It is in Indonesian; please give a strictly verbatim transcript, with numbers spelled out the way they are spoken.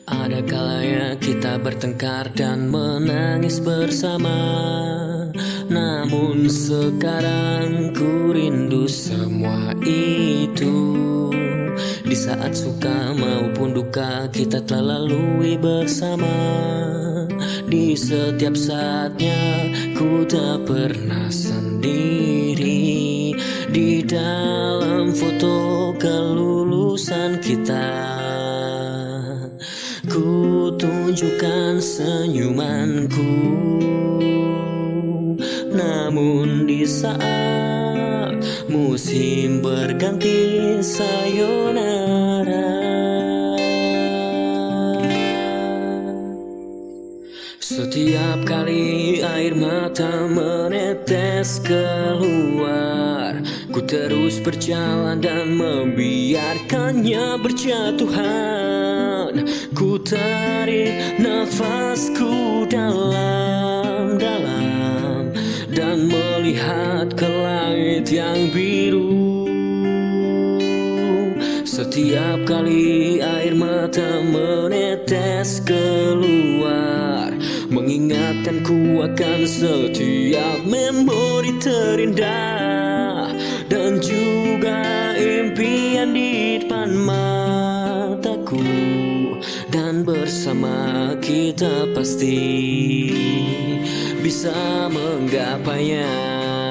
Ada kalanya kita bertengkar dan menangis bersama. Namun sekarang ku rindu semua itu. Di saat suka maupun duka kita telah lalui bersama. Di setiap saatnya ku tak pernah sendiri. Di dalam foto kelulusan kita, ku tunjukkan senyumanku. Namun di saat musim berganti sayonara, setiap kali air mata menetes keluar, ku terus berjalan dan membiarkannya berjatuhan. Ku tarik nafasku dalam-dalam dan melihat ke langit yang biru. Setiap kali air mata menetes keluar, mengingatkanku akan setiap memori terindah dan juga impian di depan mataku. Dan bersama kita pasti bisa menggapainya.